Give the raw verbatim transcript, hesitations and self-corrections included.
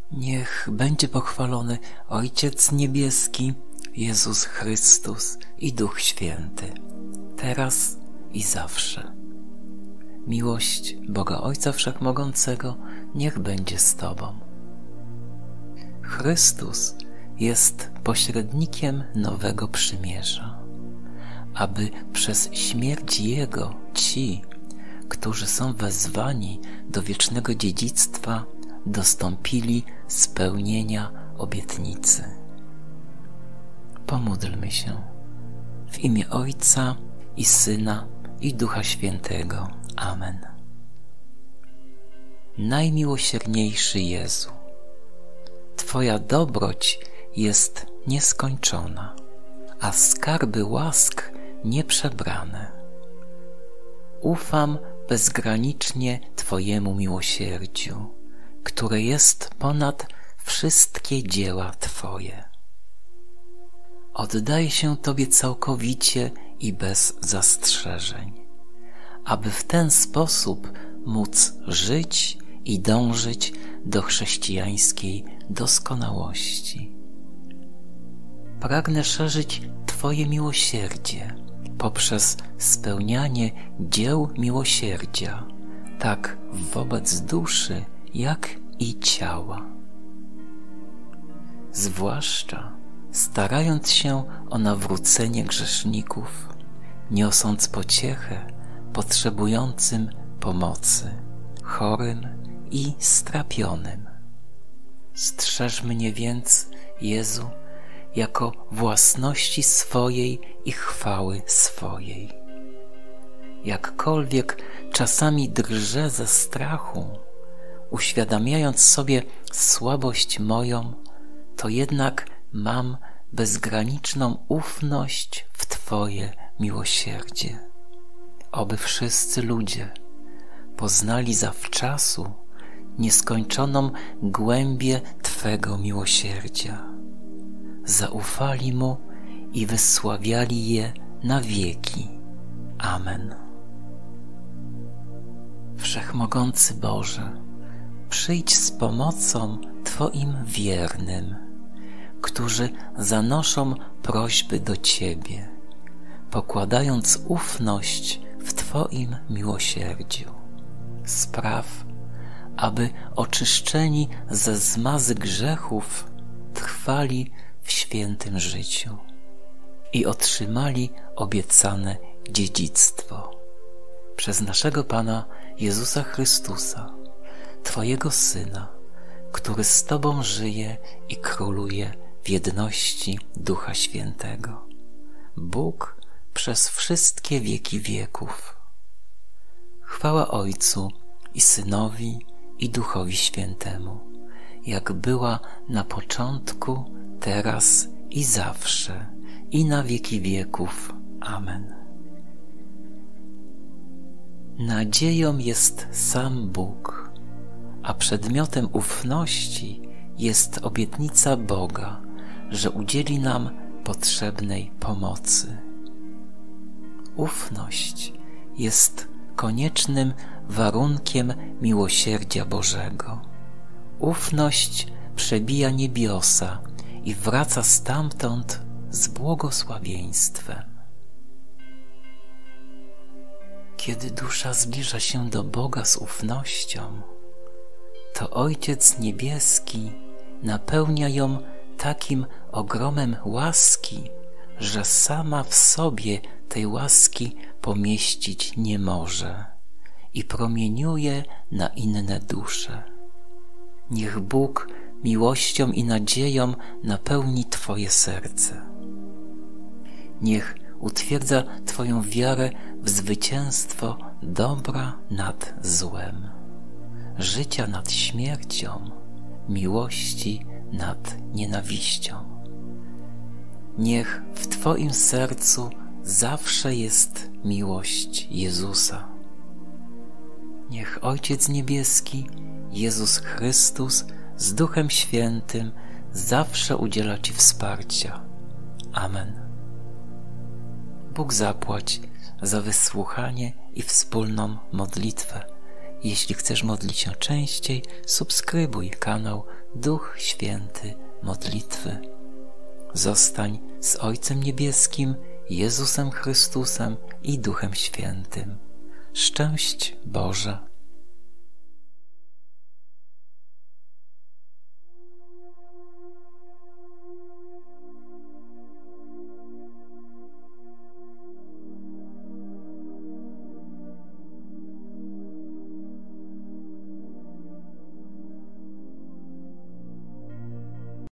Niech będzie pochwalony Ojciec Niebieski, Jezus Chrystus i Duch Święty, teraz i zawsze. Miłość Boga Ojca Wszechmogącego niech będzie z Tobą. Chrystus jest pośrednikiem nowego przymierza, aby przez śmierć Jego ci, którzy są wezwani do wiecznego dziedzictwa, dostąpili spełnienia obietnicy. Pomódlmy się w imię Ojca i Syna i Ducha Świętego. Amen. Najmiłosierniejszy Jezu, Twoja dobroć jest nieskończona, a skarby łask nieprzebrane. Ufam bezgranicznie Twojemu miłosierdziu, które jest ponad wszystkie dzieła Twoje. Oddaję się Tobie całkowicie i bez zastrzeżeń, aby w ten sposób móc żyć i dążyć do chrześcijańskiej doskonałości. Pragnę szerzyć Twoje miłosierdzie poprzez spełnianie dzieł miłosierdzia, tak wobec duszy, jak i ciała. Zwłaszcza starając się o nawrócenie grzeszników, niosąc pociechę potrzebującym pomocy, chorym i strapionym. Strzeż mnie więc, Jezu, jako własności swojej i chwały swojej. Jakkolwiek czasami drżę ze strachu, uświadamiając sobie słabość moją, to jednak mam bezgraniczną ufność w Twoje miłosierdzie. Oby wszyscy ludzie poznali zawczasu nieskończoną głębię Twego miłosierdzia, zaufali Mu i wysławiali je na wieki. Amen. Wszechmogący Boże, przyjdź z pomocą Twoim wiernym, którzy zanoszą prośby do Ciebie, pokładając ufność w Twoim miłosierdziu. Spraw, aby oczyszczeni ze zmazy grzechów trwali w świętym życiu i otrzymali obiecane dziedzictwo. Przez naszego Pana Jezusa Chrystusa, Twojego Syna, który z Tobą żyje i króluje w jedności Ducha Świętego. Bóg przez wszystkie wieki wieków. Chwała Ojcu i Synowi i Duchowi Świętemu, jak była na początku, teraz i zawsze, i na wieki wieków. Amen. Nadzieją jest sam Bóg, a przedmiotem ufności jest obietnica Boga, że udzieli nam potrzebnej pomocy. Ufność jest koniecznym warunkiem miłosierdzia Bożego. Ufność przebija niebiosa i wraca stamtąd z błogosławieństwem. Kiedy dusza zbliża się do Boga z ufnością, to Ojciec Niebieski napełnia ją takim ogromem łaski, że sama w sobie tej łaski pomieścić nie może i promieniuje na inne dusze. Niech Bóg miłością i nadzieją napełni Twoje serce. Niech utwierdza Twoją wiarę w zwycięstwo dobra nad złem, życia nad śmiercią, miłości nad nienawiścią. Niech w Twoim sercu zawsze jest miłość Jezusa. Niech Ojciec Niebieski, Jezus Chrystus z Duchem Świętym zawsze udziela Ci wsparcia. Amen. Bóg zapłać za wysłuchanie i wspólną modlitwę. Jeśli chcesz modlić się częściej, subskrybuj kanał Duch Święty Modlitwy. Zostań z Ojcem Niebieskim, Jezusem Chrystusem i Duchem Świętym. Szczęść Boże!